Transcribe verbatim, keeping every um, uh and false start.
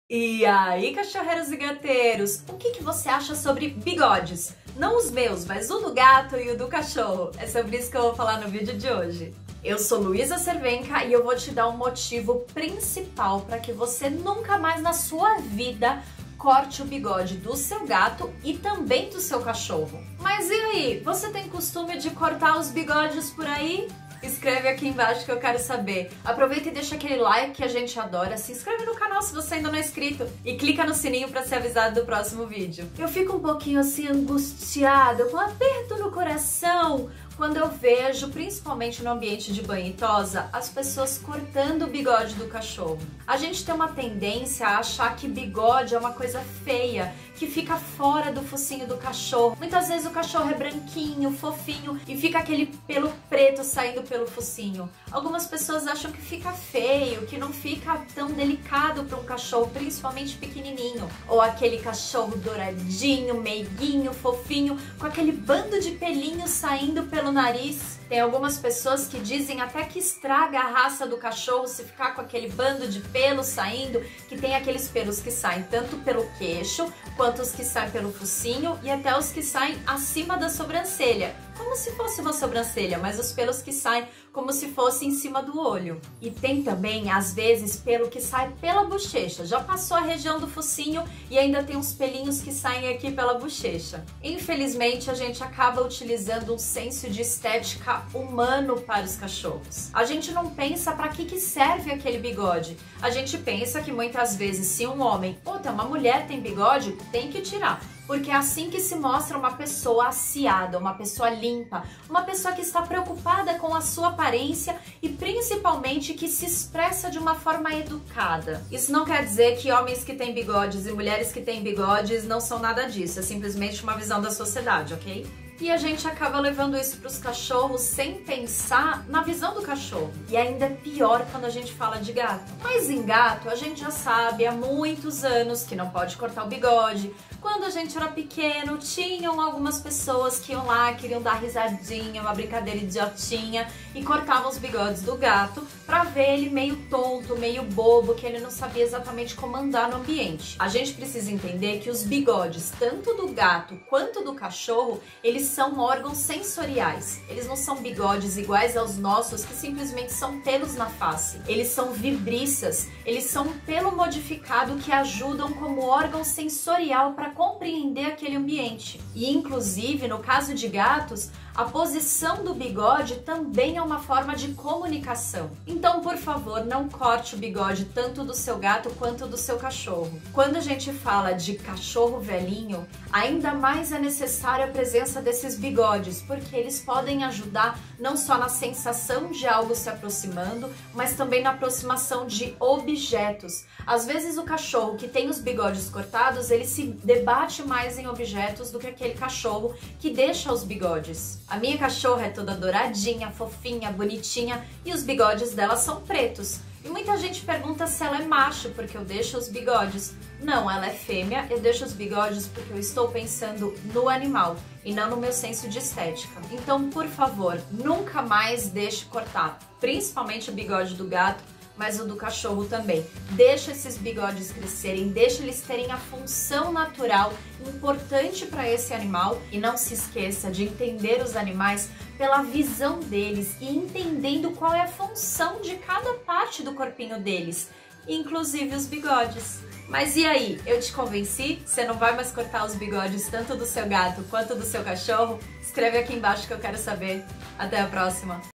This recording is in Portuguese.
E aí, cachorreiros e gateiros, o que, que você acha sobre bigodes? Não os meus, mas o do gato e o do cachorro. É sobre isso que eu vou falar no vídeo de hoje. Eu sou Luísa Cervenka e eu vou te dar um motivo principal para que você nunca mais na sua vida corte o bigode do seu gato e também do seu cachorro. Mas e aí, você tem costume de cortar os bigodes por aí? Escreve aqui embaixo que eu quero saber. Aproveita e deixa aquele like que a gente adora. Se inscreve no canal se você ainda não é inscrito. E clica no sininho para ser avisado do próximo vídeo. Eu fico um pouquinho assim angustiada, com um aperto no coração, quando eu vejo, principalmente no ambiente de banho e tosa, as pessoas cortando o bigode do cachorro. A gente tem uma tendência a achar que bigode é uma coisa feia, que fica fora do focinho do cachorro. Muitas vezes o cachorro é branquinho, fofinho e fica aquele pelo preto saindo pelo focinho. Algumas pessoas acham que fica feio, que não fica tão delicado para um cachorro, principalmente pequenininho. Ou aquele cachorro douradinho, meiguinho, fofinho, com aquele bando de pelinhos saindo pelo nariz. Tem algumas pessoas que dizem até que estraga a raça do cachorro se ficar com aquele bando de pelos saindo, que tem aqueles pelos que saem tanto pelo queixo, quanto os que saem pelo focinho e até os que saem acima da sobrancelha. Como se fosse uma sobrancelha, mas os pelos que saem como se fosse em cima do olho. E tem também, às vezes, pelo que sai pela bochecha. Já passou a região do focinho e ainda tem uns pelinhos que saem aqui pela bochecha. Infelizmente, a gente acaba utilizando um senso de estética humano para os cachorros. A gente não pensa para que, que serve aquele bigode. A gente pensa que muitas vezes, se um homem ou até uma mulher tem bigode, tem que tirar. Porque é assim que se mostra uma pessoa aciada, uma pessoa limpa, uma pessoa que está preocupada com a sua aparência e principalmente que se expressa de uma forma educada. Isso não quer dizer que homens que têm bigodes e mulheres que têm bigodes não são nada disso, é simplesmente uma visão da sociedade, ok? E a gente acaba levando isso para os cachorros sem pensar na visão do cachorro. E ainda é pior quando a gente fala de gato. Mas em gato, a gente já sabe há muitos anos que não pode cortar o bigode. Quando a gente era pequeno, tinham algumas pessoas que iam lá, queriam dar risadinha, uma brincadeira idiotinha e cortavam os bigodes do gato para ver ele meio tonto, meio bobo, que ele não sabia exatamente como andar no ambiente. A gente precisa entender que os bigodes, tanto do gato quanto do cachorro, eles são órgãos sensoriais. Eles não são bigodes iguais aos nossos, que simplesmente são pelos na face. Eles são vibriças, eles são um pelo modificado que ajudam como órgão sensorial para compreender aquele ambiente. E inclusive, no caso de gatos, a posição do bigode também é uma forma de comunicação. Então, por favor, não corte o bigode tanto do seu gato quanto do seu cachorro. Quando a gente fala de cachorro velhinho, ainda mais é necessária a presença desses bigodes, porque eles podem ajudar não só na sensação de algo se aproximando, mas também na aproximação de objetos. Às vezes o cachorro que tem os bigodes cortados, ele se debate mais em objetos do que aquele cachorro que deixa os bigodes. A minha cachorra é toda douradinha, fofinha, bonitinha e os bigodes dela são pretos. E muita gente pergunta se ela é macho porque eu deixo os bigodes. Não, ela é fêmea, eu deixo os bigodes porque eu estou pensando no animal e não no meu senso de estética. Então, por favor, nunca mais deixe cortar, principalmente o bigode do gato, mas o do cachorro também. Deixa esses bigodes crescerem, deixa eles terem a função natural importante para esse animal e não se esqueça de entender os animais pela visão deles e entendendo qual é a função de cada parte do corpinho deles, inclusive os bigodes. Mas e aí, eu te convenci? Você não vai mais cortar os bigodes tanto do seu gato quanto do seu cachorro? Escreve aqui embaixo que eu quero saber. Até a próxima!